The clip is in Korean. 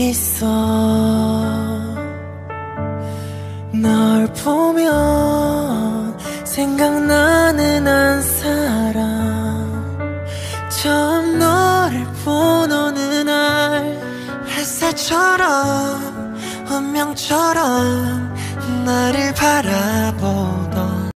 있어. 널 보면 생각나는 한 사람. 처음 너를 본 어느 날 햇살처럼 운명처럼 나를 바라보